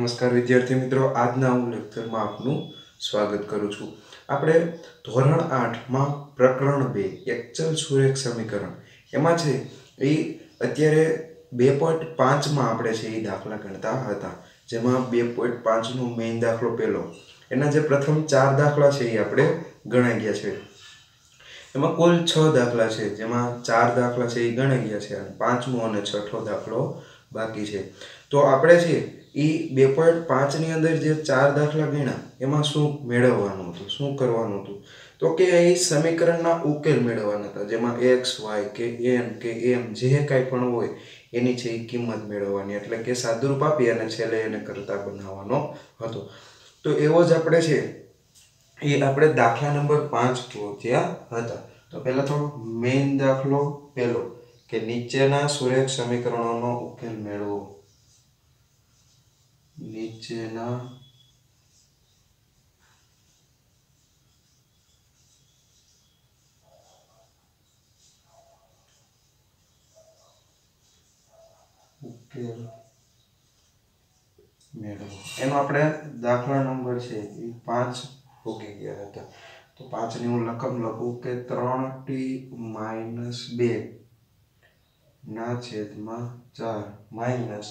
નમસ્કાર વિદ્યાર્થી મિત્રો, આજના હું લેક્ચરમાં આપનું સ્વાગત કરું છું. આપણે ધોરણ 8 માં પ્રકરણ 2 એકચલ સુરેખ સમીકરણ એમાં છે એ અત્યારે 2.5 માં આપણે છે એ દાખલા ગણતા હતા, જેમાં 2.5 નો મેઇન દાખલો પહેલો, એના જે પ્રથમ 4 દાખલા છે એ આપણે ગણાઈ ગયા છે. એમાં કુલ 6 દાખલા છે, જેમાં 4 દાખલા છે એ ગણાઈ ગયા છે અને પાંચમો અને છઠ્ઠો દાખલો બાકી છે. તો આપણે છે એ 2.5 ની અંદર જે 4 દાખલા ગણ્યા એમાં શું મેળવવાનું હતું, શું કરવાનું હતું, તો કે એ સમીકરણના ઉકેલ મેળવવાના હતા, જેમાં x y કે n કે m જે કાંઈ પણ હોય એની છે એ કિંમત મેળવવાની, એટલે કે સાદુરૂપ આપી અને છેલ્લે એને કરતા બનાવવાનો હતો. તો એવો જ આપણે છે એ આપણે દાખલા નંબર 5 પહોંચ્યા હતા. તો પહેલા તો મેઇન દાખલો પહેલો કે નીચેના સુરેખ સમીકરણોનો ઉકેલ મેળવો. નીચેના ઉકેલ મેળવો. એનો આપણે દાખલા નંબર છે એ 5 ભોગી ગયા હતા. તો 5 ની હું રકમ લખું કે 3t - 2 ના છેદમાં 4 માઇનસ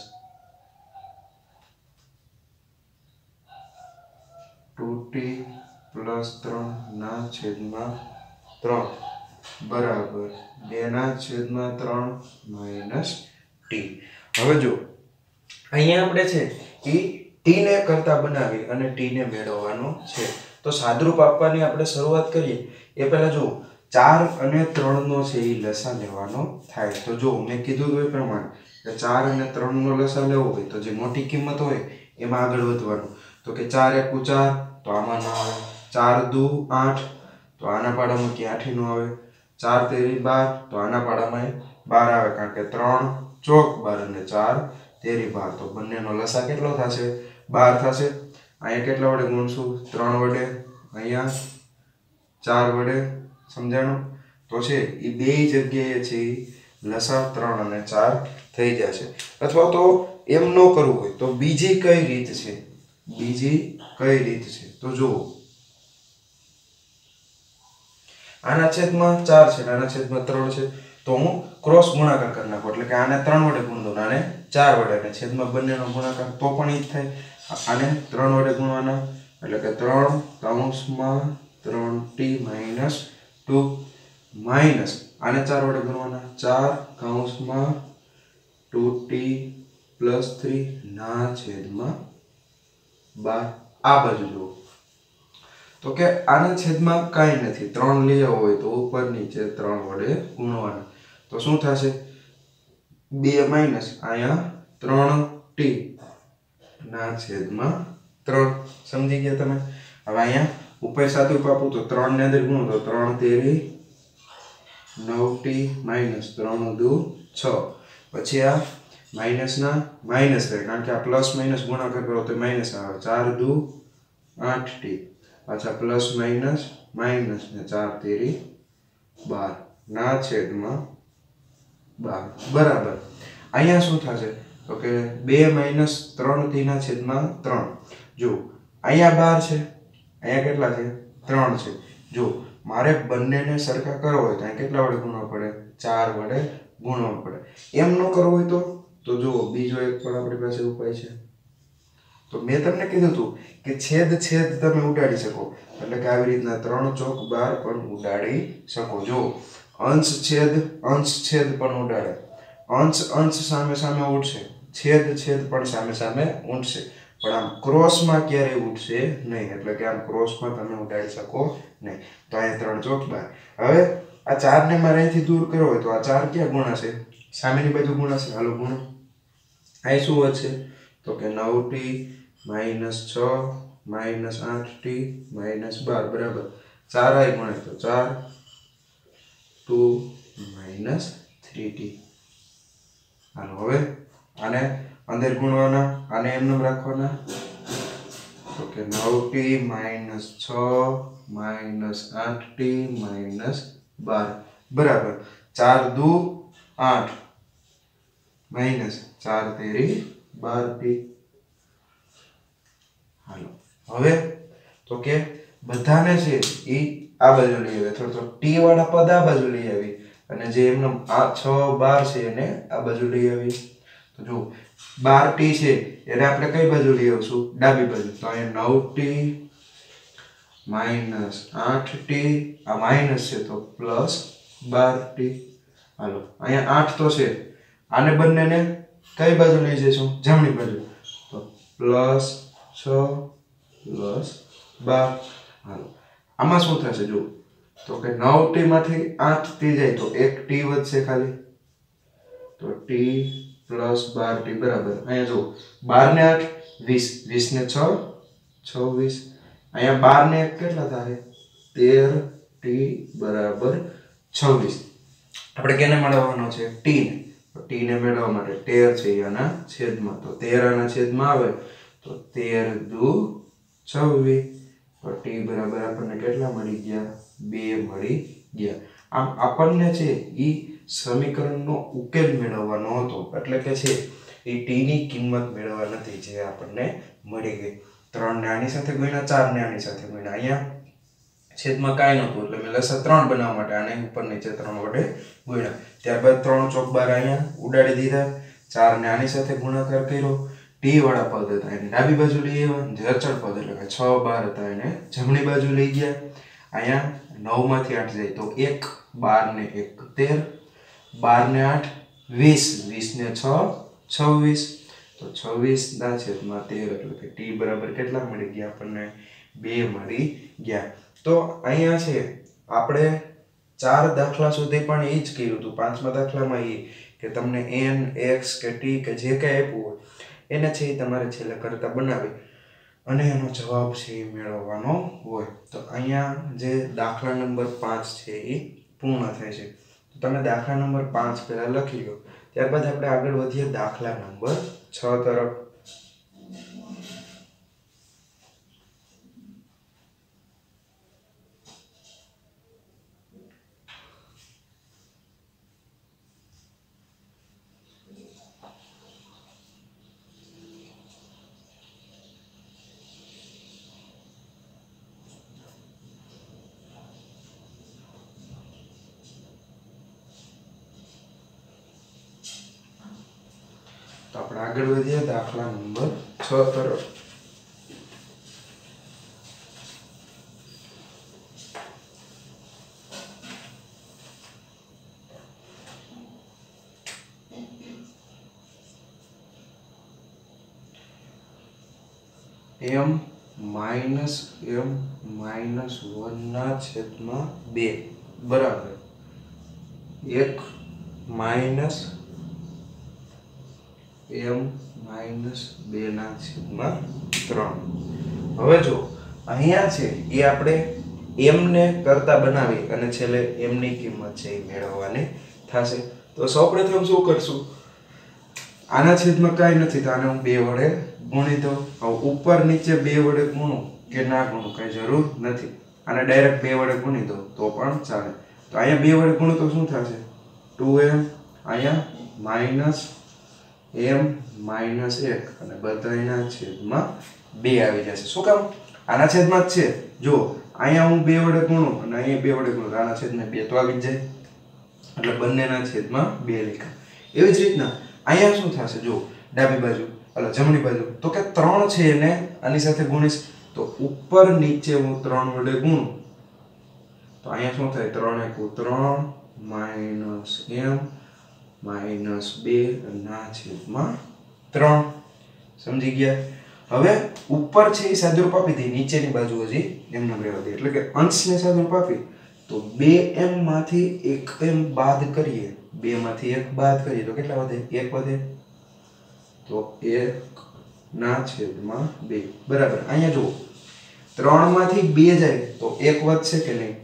2t + 3 ના છેદમાં 3 બરાબર 2 ના છેદમાં 3 માઇનસ t. હવે જો અહીંયા આપણે છે એ t ને કરતા બનાવી અને t ને મેળવવાનો છે. તો સાદરૂપ આપવાની આપણે શરૂઆત કરીએ એ પહેલા જો 4 અને 3 નો છે એ લસા લેવાનો થાય. તો જો મેં કીધું એ પ્રમાણે કે 4 અને 3 નો લસા લેવો હોય તો જે મોટી કિંમત હોય એમાં આગળ વધવાનું. તો કે 4 × 4 તો આમાં ના આવે, 4 × 2 = 8 તો આના પાડામાં ક્યાંથી ન આવે, 4 × 3 = 12 તો આના પાડામાં 12 આવે, કારણ કે 3 ચોક 12 અને 4 તેરી 12. તો બંનેનો લસા કેટલો થશે? 12 થશે. અહીંયા કેટલા વડે ગુણશું? 3 વડે, અહીંયા 4 વડે. સમજાણું? તો છે એ બે જગ્યાએ છે લસા 3 અને 4 થઈ જશે. અથવા તો એમ ન કરવું હોય તો બીજી કઈ રીત છે? બીજી કઈ રીત છે તો જુઓ, આના છેદમાં 4 છે, આના છેદમાં 3 છે, તો હું ક્રોસ ગુણાકાર કરી નાખું, એટલે કે આને 3 વડે ગુણ દઉં, આને 4 વડે, અને છેદમાં બંનેનો ગુણાકાર તો પણ ઈ જ થાય. આને 3 વડે ગુણવાના, એટલે કે 3 કૌંસમાં 3t - 2 માઇનસ આને 4 વડે ગુણવાના, 4 કૌંસમાં 2t + 3 ના છેદમાં 12. આ બાજુ જુઓ તો કે આના છેદમાં કાંઈ નથી, 3 લેવો હોય તો ઉપર નીચે 3 વડે ગુણવાના. તો શું થશે? 2 માઇનસ અહીંયા 3t ના છેદમાં 3. સમજી ગયા તમે? હવે અહીંયા ઉપર સાદુરૂપ આપું તો 3 ને અંદર ગુણો તો 3 તેરી 9t માઇનસ 3 × 2 = 6. પછી આ માઇનસ ના માઇનસ રહે, કારણ કે આ પ્લસ માઇનસ ગુણાકાર કરો તો માઇનસ આવે, 4 × 2 = 8t, પાછા પ્લસ માઇનસ માઇનસ ને 4 તેરી 12 ના છેદમાં 12 બરાબર. અહીંયા શું થશે તો કે 2 - 3t ના છેદમાં 3. જો અહીંયા 12 છે, અહીંયા કેટલા છે? 3 છે. જો મારે બંનેને સરખા કરવો હોય તો અહીં કેટલા વડે ગુણવા પડે? 4 વડે ગુણવા પડે. એમ ન કરવું હોય તો જુઓ બીજો એક પણ આપણી પાસે ઉપાય છે. તો મેં તમને કીધું હતું કે છેદ છેદ તમે ઉડાડી શકો, એટલે કે આવી રીતના 3 ચોક 12 પણ ઉડાડી શકો. જો અંશ છેદ પણ ઉડાડે, અંશ સામે સામે ઉડશે, છેદ છેદ પણ સામે સામે ઉડશે, પણ આમ ક્રોસમાં ક્યારેય ઉડશે નહીં, એટલે કે આમ ક્રોસમાં તમે ઉડાડી શકો નહીં. તો અહીંયા 3 ચોક 12. હવે આ 4 ને મારે અહીંથી દૂર કરવો હોય તો આ 4 ક્યાં ગુણાશે? સામેની બાજુ ગુણાશે. હાલો ગુણો. અહીં શું વધશે તો કે 9t - 6 - 8t - 12 બરાબર 4 અહીં ગુણાય તો 4 2 - 3t. હાલો હવે આને અંદર ગુણવાના, આને એમને રાખવાના, તો કે 9t - 6 - 8t - 12 બરાબર 4 × 2 = 8 માઇનસ 4 તેરી 12t. હાલો હવે તો કે બધાને છે એ આ બાજુ લઈ આવે, થોડો t વાળા પદ આ બાજુ લઈ આવી અને જે એમનો આ 6 12 છે એને આ બાજુ લઈ આવી. તો જો 12t છે એને આપણે કઈ બાજુ લઈ આવશું? ડાબી બાજુ. તો અહીંયા 9t માઈનસ 8t, આ માઈનસ છે તો પ્લસ 12t. હાલો અહીંયા 8 તો છે, આને બંનેને કઈ બાજુ લઈ જઈશું? જમણી બાજુ. તો પ્લસ 6 પ્લસ 12. હાલો આમાં શું થશે? જો તો કે 9t માંથી 8t જાય તો એક t વધશે ખાલી, તો t પ્લસ 12t બરાબર. અહીંયા જો 12 ને 8 20, 20 ને 6 26. અહીંયા 12 ને 1 કેટલા થાય? 13t બરાબર 26. આપણે કેને મેળવવાનો છે? t ને. તો t ને મેળવવા માટે 13 છે આના છેદમાં, તો 13 આના છેદમાં આવે તો 13 દુ 26. તો t બરાબર આપણને કેટલા મળી ગયા? 2 મળી ગયા. આમ આપણને છે ઈ સમીકરણનો ઉકેલ મેળવવાનો હતો, એટલે કે છે એ t ની કિંમત મેળવવા નથી જે આપણને મળી ગઈ. 3 ને આની સાથે ગુણ્યા, 4 ને આની સાથે ગુણ્યા. અહીંયા છેદમાં કાંઈ નહોતું એટલે મેં લસા 3 બનાવવા માટે આને ઉપર નીચે 3 વડે ગુણ્યા. ત્યારબાદ 3 ચોક 12 અહીંયા ઉડાડી દીધા, 4 ને આની સાથે ગુણાકાર કર્યો. t વાળા પદ હતા એને ડાબી બાજુ લઈ આવ્યા, જે અચળ પદ એટલે કે 6 12 હતા એને જમણી બાજુ લઈ ગયા. અહીંયા 9 માંથી 8 જાય તો 1, 12 ને 1 13, 12 ને 8 20, 20 ને 6 26. તો 26 ના છેદમાં 13 એટલે કે t બરાબર કેટલા મળી ગયા આપણને? 2 મળી ગયા. તો અહીંયા છે આપણે 4 દાખલા સુધી પણ એ જ કર્યું હતું. 5મા દાખલામાં એ કે તમને n x કે t કે જે કંઈ આપ્યું હોય એને છે તમારે છેલ્લે કરતા બનાવી અને એનો જવાબ છે એ મેળવવાનો હોય. તો અહીંયા જે દાખલા નંબર 5 છે એ પૂર્ણ થાય છે. તો તમે દાખલા નંબર 5 પહેલા લખી લો, ત્યારબાદ આપણે આગળ વધીએ દાખલા નંબર 6 તરફ. તો આપણે આગળ વધીએ દાખલા નંબર 6 તરફ. m માઇનસ m માઇનસ 1 ના છેદમાં 2 બરાબર 1 માઇનસ m માઇનસ 2 ના છેદમાં 3. હવે જો અહીંયા છે એ આપણે m ને કરતા બનાવી અને છેલ્લે m ની કિંમત છે એ મેળવવાની થશે. તો સૌપ્રથમ શું કરશું? આના છેદમાં કાંઈ નથી તો આને હું 2 વડે ગુણી દઉં. હવે ઉપર નીચે 2 વડે ગુણું કે ના ગુણું કઈ જરૂર નથી, આને ડાયરેક્ટ 2 વડે ગુણી દઉં તો પણ ચાલે. તો અહીંયા 2 વડે ગુણું તો શું થશે? 2m, અહીંયા માઇનસ m માઇનસ 1 અને બધાયના છેદમાં 2 આવી જશે. શું કામ? આના છેદમાં જ છે. જો અહીંયા હું 2 વડે ગુણું અને અહીંયા 2 વડે ગુણું, આના છેદમાં 2 તો આવી જ જાય એટલે બંનેના છેદમાં 2 લખ્યા. એવી જ રીતના અહીંયા શું થશે? જો ડાબી બાજુ એટલે જમણી બાજુ તો કે 3 છે એને આની સાથે ગુણીશ તો ઉપર નીચે હું 3 વડે ગુણું તો અહીંયા શું થાય? 3 × 3 માઇનસ m માઇનસ 2 ના છેદમાં 3. સમજી ગયા? હવે ઉપર છે એ સાદુરૂપ આપી દઈએ, નીચેની બાજુ હજી એમને રહેવા દઈએ, એટલે કે અંશને સાદુરૂપ આપી તો 2m માંથી 1m બાદ કરીએ, 2 માંથી 1 બાદ કરીએ તો કેટલા વધે? 1 વધે. તો 1 ના છેદમાં 2 બરાબર. અહીંયા જુઓ 3 માંથી 2 જાય તો 1 વધશે કે નહીં?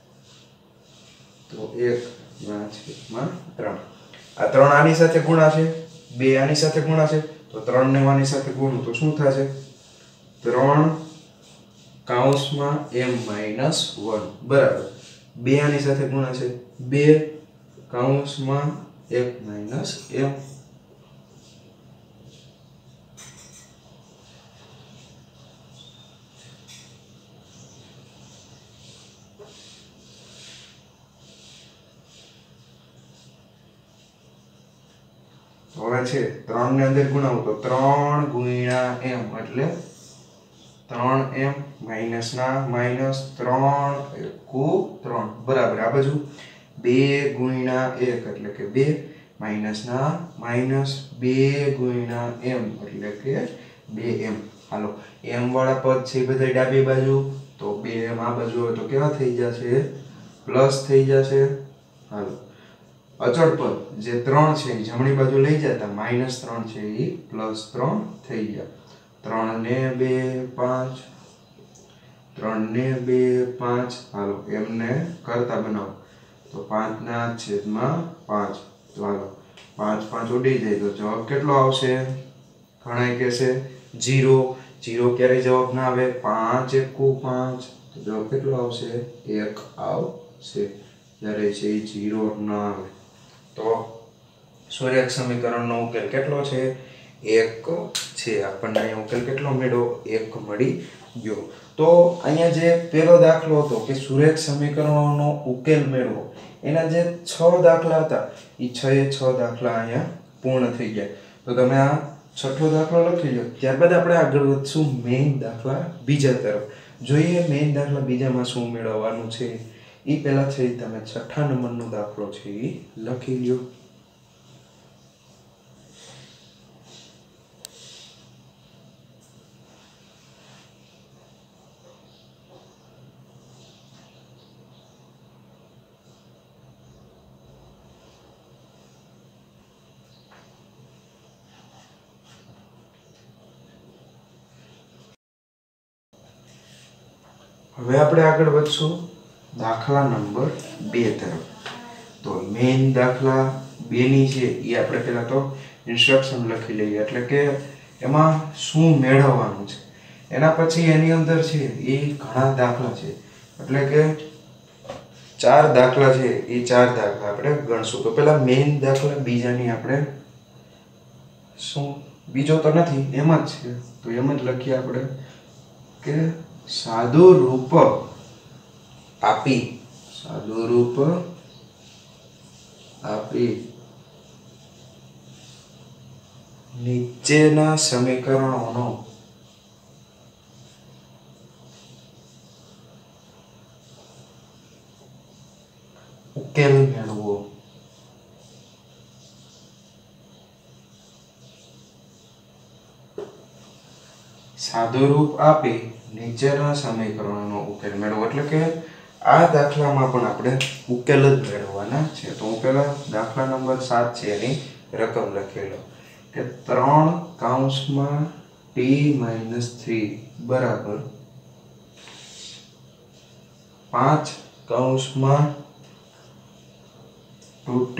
તો 1 ના છેદમાં 3. આ 3 આની સાથે ગુણાશે, 2 આની સાથે ગુણાશે તો 3 ને આની સાથે ગુણું તો શું થશે? 3 કૌંસમાં m માઇનસ 1 બરાબર 2 આની સાથે ગુણાશે, 2 કૌંસમાં 1 માઇનસ m. હવે છે 3 ને અંદર ગુણાવું તો 3 ગુણ્યા m એટલે 3m માઈનસ ના માઈનસ 3 એકુ 3 બરાબર આ બાજુ 2 ગુણ્યા 1 એટલે કે 2 માઈનસ ના માઈનસ 2 ગુણ્યા m એટલે કે 2m હાલો m વાળા પદ છે બધા ડાબી બાજુ તો 2m આ બાજુ હોય તો કેવા થઈ જશે પ્લસ થઈ જશે હાલો અચળ પદ જે 3 છે જમણી બાજુ લઈ જતા -3 છે એ +3 થઈ ગયા 3 ને 2 5 3 ને 2 5 હાલો એમને કરતા બનાવો તો 5 ના છેદમાં 5 તો હાલો 5 5 ઉડી જાય તો જવાબ કેટલો આવશે ઘણાય કહેશે 0 0 ક્યારે જવાબ ના આવે 5 એકુ 5 તો જવાબ કેટલો આવશે 1 આવશે જ્યારે છે 0 ના આવે તો સૂર્યાંક સમીકરણનો ઉકેલ કેટલો છે 1 છે આપણને અહીંયા ઉકેલ કેટલો મળ્યો 1 મળી ગયો તો અહીંયા જે પહેલો દાખલો હતો કે સૂર્યાંક સમીકરણોનો ઉકેલ મેળવો એના જે 6 દાખલા હતા એ 6 એ 6 દાખલા અહીંયા પૂર્ણ થઈ ગયા તો તમે આ છઠ્ઠો દાખલો લખી લો ત્યારબાદ આપણે આગળ વધશું મેઇન દાખલા બીજા તરફ જોઈએ મેઇન દાખલા બીજામાં શું મેળવવાનું છે એ પહેલા છે તમે છઠ્ઠા નંબરનો દાખલો છે એ લખી લ્યો હવે આપણે આગળ વધશું દાખલા નંબર 2 તરફ તો મેઇન દાખલા 2 ની છે એ આપણે પહેલા તો ઇન્સ્ટ્રક્શન લખી લઈએ એટલે કે એમાં શું મેળવવાનું છે એના પછી એની અંદર છે એ ઘણા દાખલા છે એટલે કે 4 દાખલા છે એ 4 દાખલા આપણે ગણશું તો પહેલા મેઇન દાખલા બીજાની આપણે શું બીજો તો નથી એમ જ છે તો એમ જ લખીએ આપણે કે સાદું રૂપ આપી નીચેના સમીકરણોનો ઉકેલ મેળવો સાદુરૂપ આપી નીચેના સમીકરણોનો ઉકેલ મેળવો એટલે કે આ દાખલામાં પણ આપણે ઉકેલ જ મેળવવાના છે તો હું પહેલા દાખલા નંબર 7 છે એની રકમ લખેલો કે 3 કૌંસમાં t - 3 બરાબર 5 કૌંસમાં 2t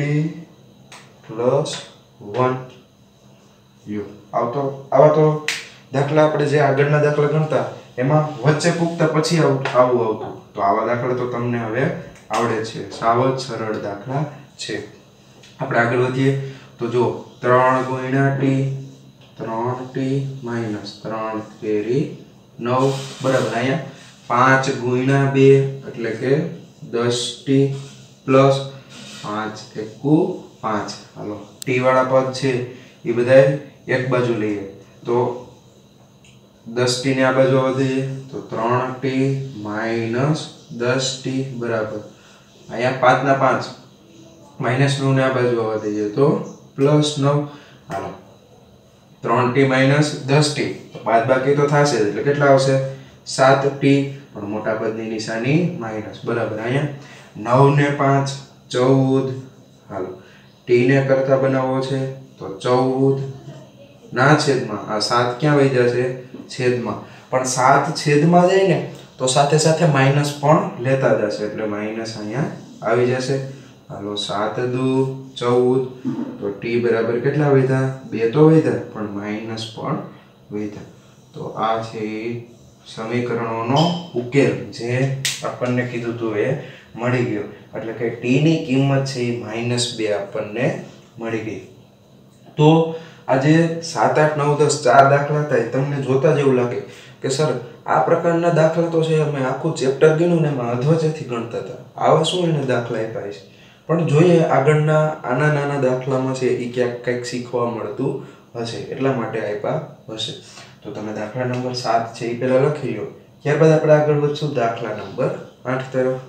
+ 1 આવા તો દાખલા આપણે જે આગળના દાખલા ગણતા એમાં વચ્ચે પૂગતા પછી આવું આવતું તો આવા દાખલા તો તમને હવે આવડે છે સાવ જ સરળ દાખલા છે આપણે આગળ વધીએ તો જો 3 ગુણ્યા t 3t - 3 તેરી 9 બરાબર અહીંયા 5 ગુણ્યા 2 એટલે કે 10t + 5 એકુ 5 હાલો t વાળા પદ છે એ બધા એક બાજુ લઈએ તો 10t ને આ બાજુ વધીએ તો 3t - 10t બરાબર અહીંયા 5 ના 5 -9 ને આ બાજુ વધીએ તો +9 હાલો 3t - 10t તો બાદબાકી તો થશે એટલે કેટલા આવશે 7t પણ મોટા પદની નિશાની માઈનસ બરાબર અહીંયા 9 ને 5 14 હાલો t ને કરતા બનાવવો છે તો 14 ના છેદમાં આ 7 ક્યાં વહી જશે છેદમાં પણ 7 છેદમાં જાય ને તો સાથે સાથે માઈનસ પણ લેતા જશે એટલે માઈનસ અહીંયા આવી જશે હાલો 7 દુ 14 તો t બરાબર કેટલા વધ્યા 2 તો વધ્યા પણ માઈનસ પણ વધ્યા તો આ છે સમીકરણોનો ઉકેલ જે આપણને કીધું હતું એ મળી ગયો એટલે કે t ની કિંમત છે એ -2 આપણને મળી ગઈ તો આજે 7 8 9 10 ચાર દાખલા હતા તમને જોતા જ એવું લાગે કે સર આ પ્રકારના દાખલા તો છે અમે આખું ચેપ્ટર ગણ્યું ને એમાં અધવચેથી ગણતા હતા આવા શું એને દાખલા આપ્યા છે પણ જોઈએ આગળના આના નાના દાખલામાં છે એ ક્યાંક કંઈક શીખવા મળતું હશે, એટલા માટે આપ્યા હશે. તો તમે દાખલા નંબર 7 છે એ પહેલા લખી લો, ત્યારબાદ આપણે આગળ વધશું દાખલા નંબર 8 તરફ.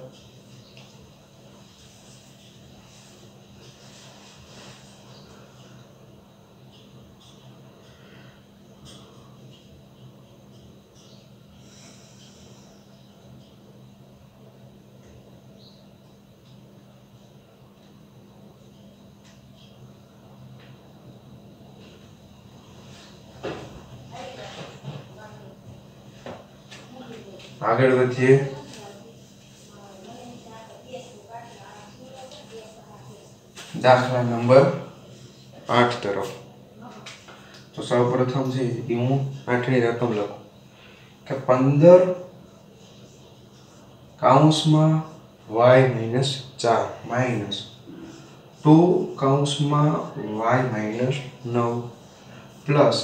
આગળ વધીએ દાખલા નંબર 8 તરફ. તો સૌપ્રથમ છે એ હું 8 ની રકમ લખું કે 15 કૌંસમાં y - 4 માઈનસ 2 કૌંસમાં y - 9 પ્લસ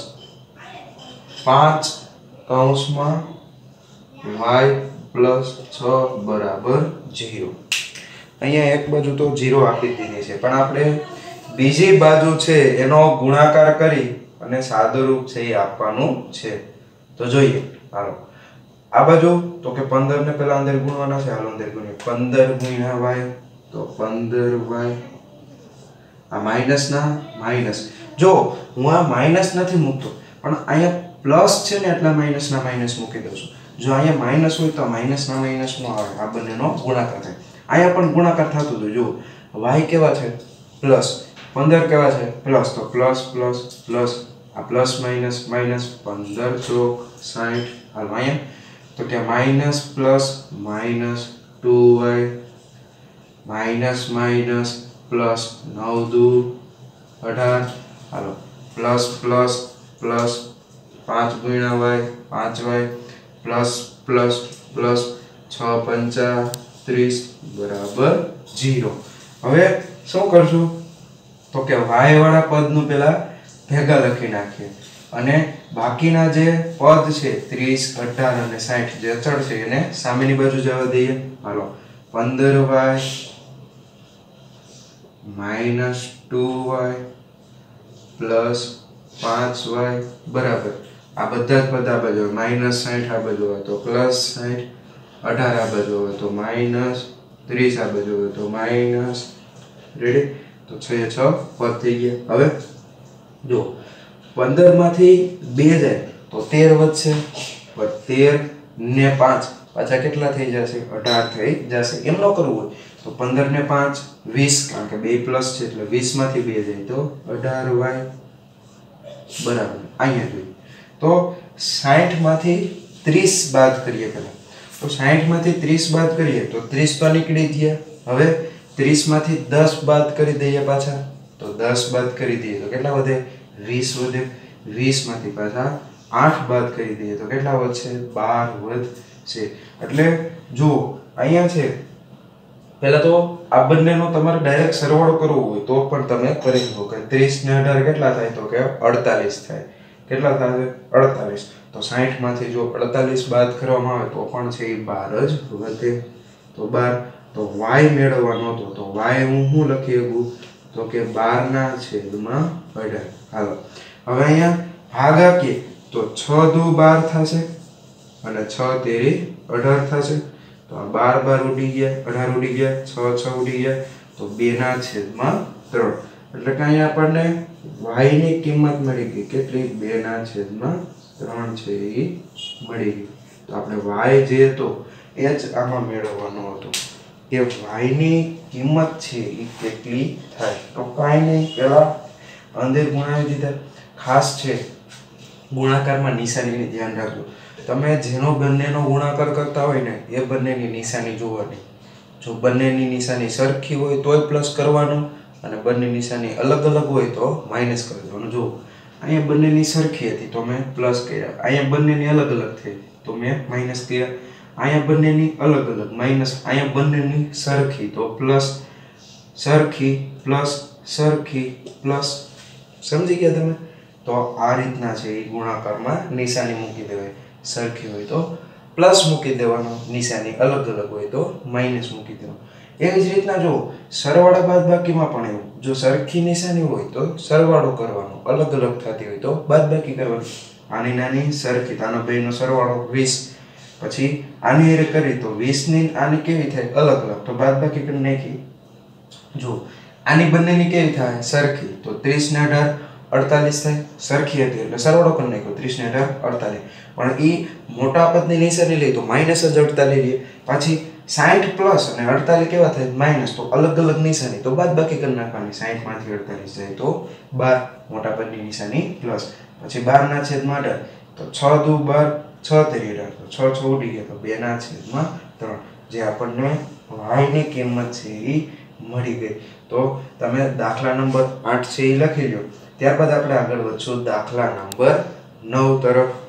5 કૌંસમાં y પ્લસ 6 બરાબર 0. અહીંયા એક બાજુ તો 0 આપી દીધી છે, પણ આપણે બીજી બાજુ છે એનો ગુણાકાર કરી અને સાદુરૂપ છે એ આપવાનું છે. તો જોઈએ, હાલો આ બાજુ તો કે 15 ને પહેલા અંદર ગુણવાના છે. હાલો અંદર ગુણીએ 15 ગુણ્યા y તો 15y. આ માઈનસ ના માઈનસ, જો હું આ માઈનસ નથી મૂકતો પણ અહીંયા પ્લસ છે ને એટલે માઈનસ ના માઈનસ મૂકી દઉં છું. જો અહીંયા માઈનસ હોય તો માઈનસ ના માઈનસ નો આવે, આ બંનેનો ગુણાકાર થાય. અહીંયા પણ ગુણાકાર થતું હતું. જો y કેવા છે પ્લસ, 15 કેવા છે પ્લસ, તો પ્લસ પ્લસ પ્લસ, આ પ્લસ માઈનસ માઈનસ, 15 ચોક 60. હાલ અહીંયા તો કે minus plus minus 2y minus minus plus 9 દુ 18. હાલો પ્લસ પ્લસ પ્લસ 5 ગુણ્યા y 5y plus plus plus 6 પંચા 30 બરાબર 0. હવે શું કરશું તો કે y વાળા પદનું પેલા ભેગા લખી નાખીએ અને બાકીના જે પદ છે 30 18 અને 60 જે અચળ છે એને સામેની બાજુ જવા દઈએ. હાલો 15y minus 2y plus 5y બરાબર આ બધા જ પદ આ બાજુ માઈનસ 60 આ બાજુ હોય તો પ્લસ 60, 18 આ બાજુ હોય તો માઈનસ 30 આ બાજુ હોય તો માઈનસ. રેડી? તો 6 એ 6 પદ થઈ ગયા. હવે જો 15 માંથી 2 જાય તો 13 વધશે, 13 ને 5 પાછા કેટલા થઈ જશે 18 થઈ જશે. એમ ન કરવું હોય તો 15 ને 5 20, કારણ કે 2 પ્લસ છે એટલે 20 માંથી 2 જાય તો 18y બરાબર. અહીંયા જોઈએ તો 60 માંથી 30 બાદ કરીએ પહેલા, તો 60 માંથી 30 બાદ કરીએ તો 30 તો નીકળી ગયા. હવે 30 માંથી 10 બાદ કરી દઈએ પાછા, તો 10 બાદ કરી દઈએ તો કેટલા વધે 20 વધે. 20 માંથી પાછા 8 બાદ કરી દઈએ તો કેટલા વધશે 12 વધશે. એટલે જો અહીંયા છે પહેલા તો આ બંનેનો તમારે ડાયરેક્ટ સરવાળો કરવો હોય તો પણ તમે કરી શકો કે 30 ને 18 કેટલા થાય તો કે 48 થાય. કેટલા થાય 48. તો 60 માંથી જો 48 બાદ કરવામાં આવે તો પણ છે એ 12 જ વધે. તો 12 તો y મેળવવાનો હતો તો y હું શું લખી શકું તો કે 12 ના છેદમાં 18. હાલો હવે અહીંયા ભાગ આપીએ તો 6 દુ 12 થશે અને 6 તેરી 18 થશે. તો આ 12 ઉડી ગયા, 18 ઉડી ગયા, 6 6 ઉડી ગયા તો 2 ના છેદમાં 3. એટલે કે અહીંયા આપણને y ની કિંમત મળી ગઈ કેટલી 2 ના છેદમાં 3 છે એ મળી ગઈ. તો આપણે y જે હતો એ જ આમાં મેળવવાનો હતો કે y ની કિંમત છે એ કેટલી થાય. તો કાંઈ નહીં, પહેલા અંદર ગુણાવી દીધા. ખાસ છે ગુણાકારમાં નિશાનીની ધ્યાન રાખજો. તમે જેનો બંનેનો ગુણાકાર કરતા હોય ને એ બંનેની નિશાની જોવાની. જો બંનેની નિશાની સરખી હોય તોય પ્લસ કરવાનું અને બંને નિશાની અલગ અલગ હોય તો માઈનસ કરી દેવાનું. જો અહીંયા બંનેની સરખી હતી તો મેં પ્લસ કર્યા, અહીંયા બંનેની અલગ અલગ થઈ તો મેં માઈનસ કર્યા, અહીંયા બંનેની અલગ અલગ માઈનસ, અહીંયા બંનેની સરખી તો પ્લસ, સરખી પ્લસ સરખી પ્લસ. સમજી ગયા તમે? તો આ રીતના છે એ ગુણાકારમાં નિશાની મૂકી દેવાય. સરખી હોય તો પ્લસ મૂકી દેવાનો, નિશાની અલગ અલગ હોય તો માઈનસ મૂકી દેવાનો. એવી જ રીતના જો સરવાળા બાદબાકીમાં પણ એવું, જો સરખી નિશાની હોય તો સરવાળો કરવાનો, અલગ અલગ થતી હોય તો બાદબાકી કરવાની. આની નાની સરખી, આનો બેનો સરવાળો 20, પછી આની એરે કરી તો 20 ની આની કેવી થાય અલગ અલગ, તો બાદબાકી કરી નાખી. જો આની બંનેની કેવી થાય સરખી, તો 30 ને 18 48 થાય, સરખી હતી એટલે સરવાળો કરી નાખ્યો 30 ને 18 48. પણ ઈ મોટા પદની નિશાની લઈ તો માઈનસ જ 48 લઈએ. પછી 60 પ્લસ અને 48 કેવા થાય માઈનસ, તો અલગ અલગ નિશાની તો બાદબાકી કરી નાખવાની. 60 માંથી 48 જાય તો 12, મોટા પદની નિશાની પ્લસ. પછી 12 ના છેદમાં 18, તો 6 દુ 12, 6 તેરી 18, તો 6 6 ઉડી ગયા, તો 2 ના છેદમાં 3, જે આપણને y ની કિંમત છે એ મળી ગઈ. તો તમે દાખલા નંબર 8 છે એ લખી લો. ત્યારબાદ આપણે આગળ વધશું દાખલા નંબર 9 તરફ.